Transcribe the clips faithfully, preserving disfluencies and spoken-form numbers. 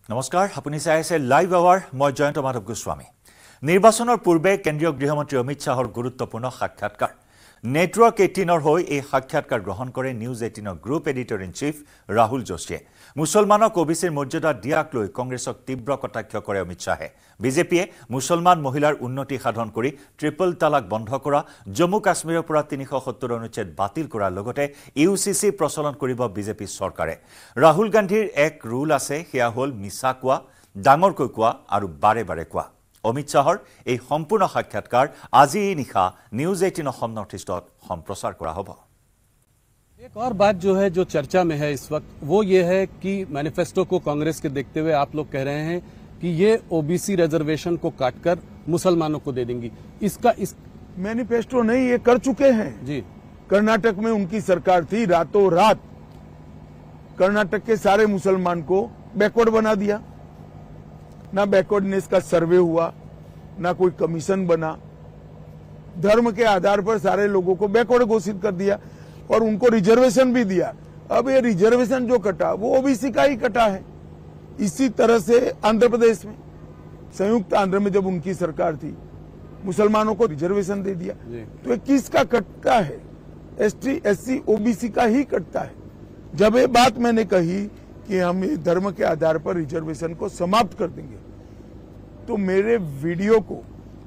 नमस्कार আপুনি চাই আছে লাইভ আৱাৰ মই জয়ন্ত মাধৱ গোস্বামী নিৰ্বাচনৰ পূৰ্বে কেন্দ্ৰীয় গৃহমন্ত্ৰী অমিত শাহৰ গুৰুত্বপূৰ্ণ সাক্ষাৎকাৰ নেটৱৰ্ক এইটিনৰ হৈ এই সাক্ষাৎকাৰ গ্ৰহণ কৰে নিউজ এইটিনৰ group editor in chief Rahul যোশীয়ে মুছলমানক ওবিচিৰ মৰ্যাদা দিয়াক লৈ কংগ্ৰেছক তীব্ৰ কটাক্ষ কৰে অমিত শাহে বিজেপিয়ে মুছলমান মহিলাৰ উন্নতি সাধন কৰি ট্ৰিপল তালাক বন্ধ কৰা জম্মু কাশ্মীৰৰ পৰা তিনিশ সত্তৰ অনুচ্ছেদ বাতিল কৰাৰ লগতে ইউসিসি প্ৰচলন কৰিব বিজেপি চৰকাৰে ৰাহুল গান্ধীৰ এক ৰুল আছে হেয়া হল মিছা কোৱা ডাঙৰকৈ কোৱা আৰু বাৰে বাৰে কোৱা অমিত শাহৰ এই সম্পূৰ্ণ সাক্ষাৎকাৰ আজি নিশা নিউজ এইটিন অসম नॉर्थ ईस्टত সম্প্ৰচাৰ কৰা হ'ব। एक और बात जो है जो चर्चा में है इस वक्त वो ये है कि मैनिफेस्टो को कांग्रेस के देखते हुए आप लोग कह रहे हैं कि ये ओबीसी रिजर्वेशन को काटकर मुसलमानों को दे देंगी। इसका इस मैनिफेस्टो नहीं, ये कर चुके हैं जी। कर्नाटक में उनकी सरकार थी, रातों रात कर्नाटक के सारे मुसलमान को बैकवर्ड बना दिया। ना बैकवर्डनेस का सर्वे हुआ, ना कोई कमीशन बना, धर्म के आधार पर सारे लोगों को बैकवर्ड घोषित कर दिया और उनको रिजर्वेशन भी दिया। अब ये रिजर्वेशन जो कटा वो ओबीसी का ही कटा है। इसी तरह से आंध्र प्रदेश में, संयुक्त आंध्र में जब उनकी सरकार थी, मुसलमानों को रिजर्वेशन दे दिया। तो ये किसका कटता है? एसटी एससी ओबीसी का ही कटता है। जब ये बात मैंने कही कि हम ये धर्म के आधार पर रिजर्वेशन को समाप्त कर देंगे, तो मेरे वीडियो को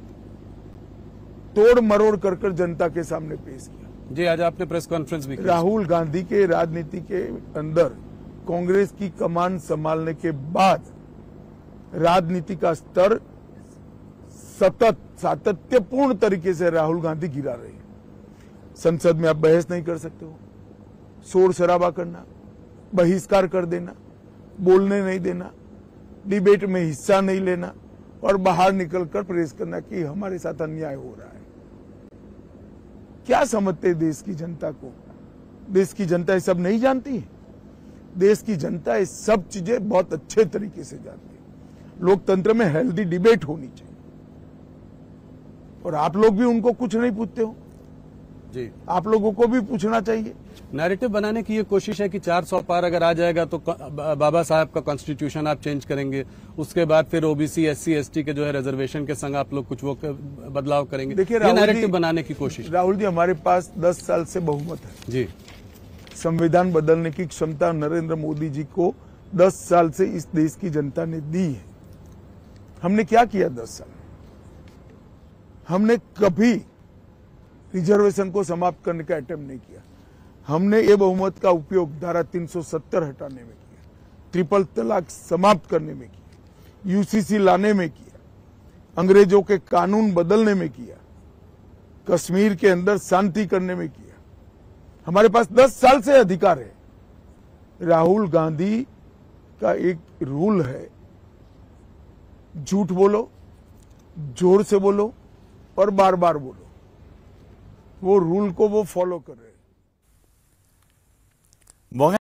तोड़ मरोड़ कर कर जनता के सामने पेश किया। जी, आज आपने प्रेस कॉन्फ्रेंस भी की। राहुल गांधी के राजनीति के अंदर कांग्रेस की कमान संभालने के बाद राजनीति का स्तर सतत सातत्यपूर्ण तरीके से राहुल गांधी गिरा रहे हैं। संसद में आप बहस नहीं कर सकते हो, शोर शराबा करना, बहिष्कार कर देना, बोलने नहीं देना, डिबेट में हिस्सा नहीं लेना और बाहर निकलकर प्रेस करना कि हमारे साथ अन्याय हो रहा है। क्या समझते देश की जनता को? देश की जनता ये सब नहीं जानती है। देश की जनता ये सब चीजें बहुत अच्छे तरीके से जानती है। लोकतंत्र में हेल्दी डिबेट होनी चाहिए और आप लोग भी उनको कुछ नहीं पूछते हो जी। आप लोगों को भी पूछना चाहिए। नैरेटिव बनाने की ये कोशिश है कि चार सौ पार अगर आ जाएगा तो बाबा साहब का कॉन्स्टिट्यूशन आप चेंज करेंगे, उसके बाद फिर ओबीसी एससी एसटी के जो है रिजर्वेशन के संग आप लोग कुछ वो बदलाव करेंगे। देखिए, नैरेटिव बनाने की कोशिश। राहुल जी, हमारे पास दस साल से बहुमत है जी। संविधान बदलने की क्षमता नरेंद्र मोदी जी को दस साल से इस देश की जनता ने दी है। हमने क्या किया दस साल? हमने कभी रिजर्वेशन को समाप्त करने का अटेम्प्ट नहीं किया। हमने ये बहुमत का उपयोग धारा तीन सौ सत्तर हटाने में किया, ट्रिपल तलाक समाप्त करने में किया, यूसीसी लाने में किया, अंग्रेजों के कानून बदलने में किया, कश्मीर के अंदर शांति करने में किया। हमारे पास दस साल से अधिकार है। राहुल गांधी का एक रूल है, झूठ बोलो, जोर से बोलो और बार बार बोलो। वो रूल को वो फॉलो कर रहे हैं।